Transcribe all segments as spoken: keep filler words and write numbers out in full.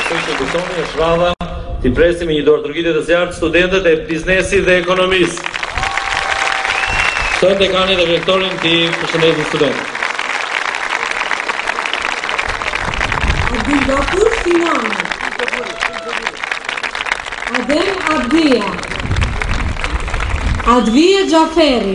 Kështu që kuptoni, është radha, t'i presim me një dorë trokitje të zjarrt studentët e biznesit dhe ekonomisë. Sot dekani dhe rektorin t'i përshëndetin studentët. Abdulgafur Sinani, Adem Abdia, Advije Gjaferi,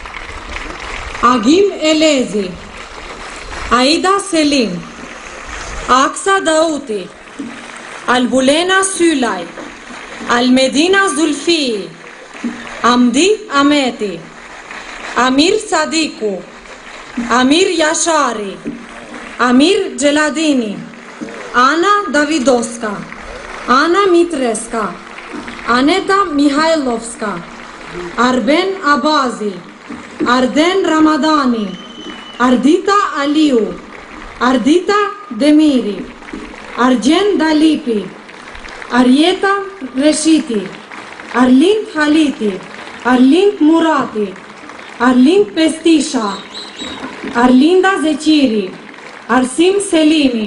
Agim Elezi, Aida Selim, Aksa Dauti, Albulena Sylaj, Almedina Zulfi, Amdi Ameti, Amir Sadiku, Amir Yashari, Amir Gjeladini, Ana Davidoska, Ana Mitreska, Aneta Mihajlovska, Arben Abazi, Arden Ramadani, Ardita Aliu, Ardita Demiri, Arjen Dalipi, Arieta Reshiti, Arlin Haliti, Arlin Murati, Arlin Pestisha, Arlinda Zeqiri, Arsim Selimi,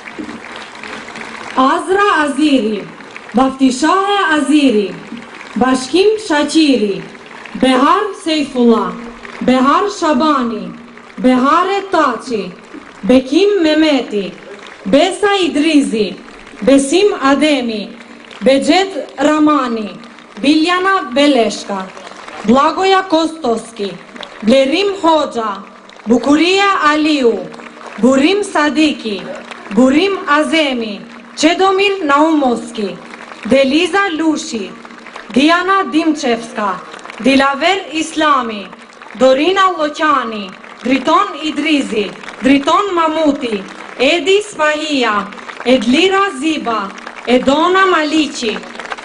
Azra Aziri, Baftishahe Aziri, Bashkim Shaqiri, Behar Sejfullah, Behar Shabani, Behare Taci, Bekim Mehmeti, Besa Idrizi, Besim Ademi, Begjet Ramani, Biljana Beleshka, Blagoja Kostoski, Blerim Hoxha, Bukuria Aliu, Burim Sadiki, Burim Azemi, Čedomir Naumovski, Deliza Lushi, Diana Dimčevska, Dilaver Islami, Dorina Loqani, Driton Idrizi, Driton Mamuti, Edi Spahia, Edlira Ziba, Edona Malici,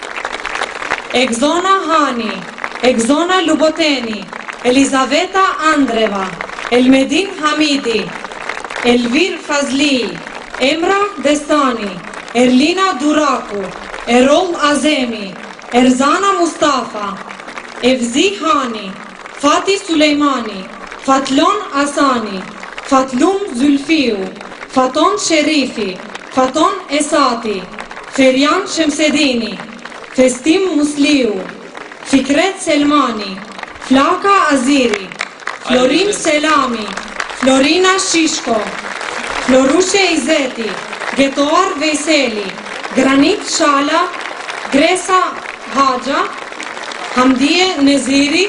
Exona Hani, Exona Luboteni, Elizaveta Andreva, Elmedin Hamidi, Elvir Fazli, Emra Destani, Erlina Duraku, Erol Azemi, Erzana Mustafa, Evzi Hani, Fatih Sulejmani, Fatlon Asani, Fatlum Zulfiu, Faton Sherifi, Faton Esati, Ferjan Shemsedini, Festim Musliu, Fikret Selmani, Flaka Aziri, Florim Selami, Florina Shishko, Florushe Izeti, Getoar Veyseli, Granit Shala, Gresa Haja, Hamdije Neziri,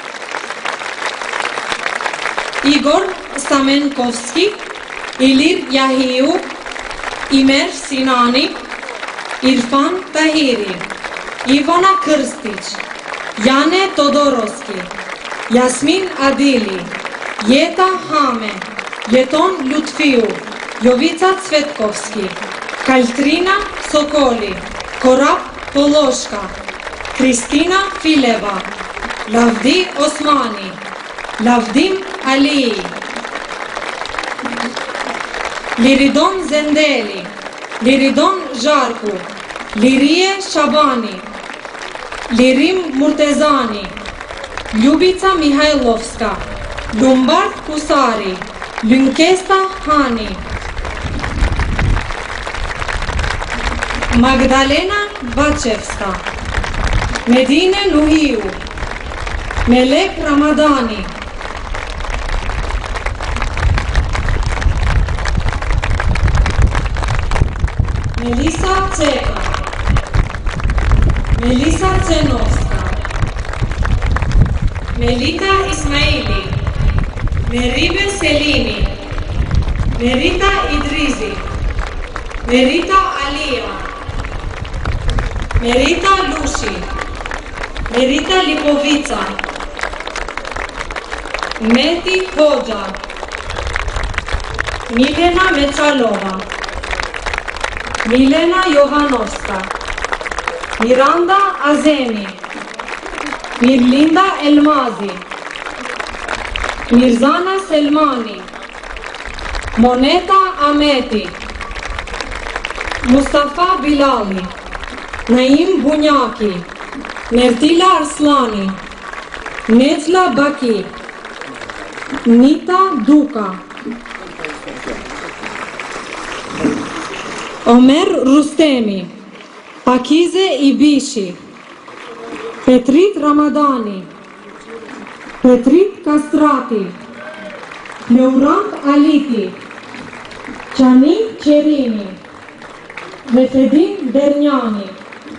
Igor Stamenkovski, Ilir Yahiu, Imer Sinani, Irfan Tahiri, Ivana Krstic, Jane Todoroski, Jasmin Adili, Jeta Hame, Jeton Lutfiu, Jovica Cvetkovski, Kaltrina Sokoli, Korap Poloshka, Kristina Fileva, Lavdi Osmani, Lavdim Alii, Liridon Zendeli, Liridon Zharku, Lirie Shabani, Lirim Murtezani, Ljubica Mihajlovska, Lumbard Kusari, Lynkesta Hani, Magdalena Bachevska, Medine Nuhiu, Melek Ramadani, Melisa Ceka, Melisa Cenovska, Melita Ismaili, Meribe Selimi, Merita Idrizi, Merita Alia, Merita Lushi, Merita Lipovica, Meti Hoxha, Milena Mechalova, Milena Jovanovska, Miranda Azemi, Mirlinda Elmazi, Mirzana Selmani, Moneta Ameti, Mustafa Bilali, Naim Bunjaki, Nertila Arslani, Necla Baki, Nita Duka, Omer Rustemi, Pakize Ibishi, Petrit Ramadani, Petrit Castrati, Leurant Aliti, Cianin Cerini, Refedin Derniani,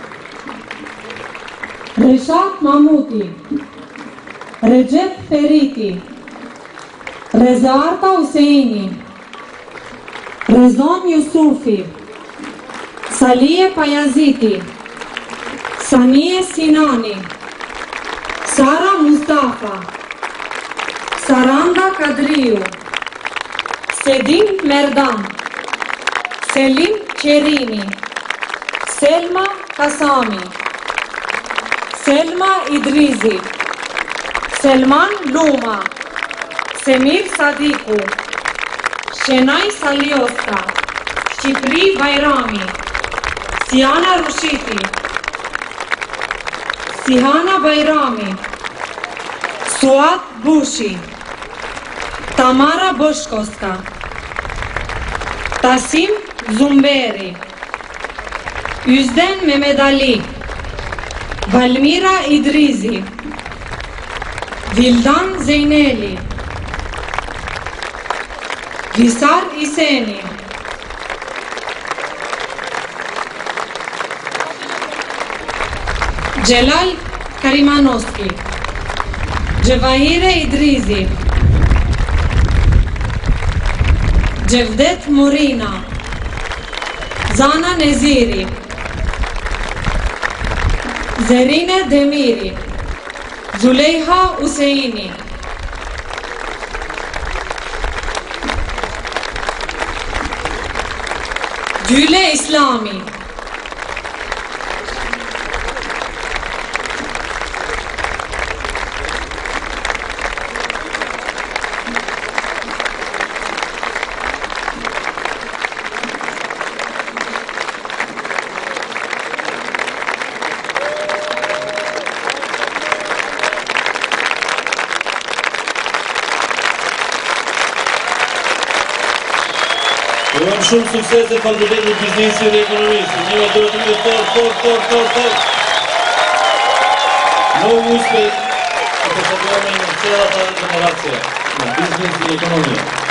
Reșat Mamuti, Recep Feriti, Reza Arta Huseini, Rezon Yusufi, Salie Payaziti, Sanie Sinani, Sara Mustafa, Saranda Kadriu, Sedin Merdan, Selim Cerini, Selma Kasami, Selma Idrizi, Selman Luma, Semir Sadiku, Șenai Salioska, Cipri Bairami, Siana Rushiti, Sihana Bairami, Suat Bushi, Tamara Boshkoska, Tasim Zumberi, Üzden Mehmet Ali, Valmira Idrizi, Vildan Zeyneli, Visar Iseni, Celal Karimanovski, Cevahire Idrizi, Cevdet Murina, Zana Neziri, Zerine Demiri, Zuleyha Useini, Güle İslami, Urăm shumë suksese falënderimit biznesit dhe ekonomisë. Njëra do të jetë fort, fort, fort, fort, fort. Mnogo uspeh u posadujemy cała ta generacja na biznes i ekonomię.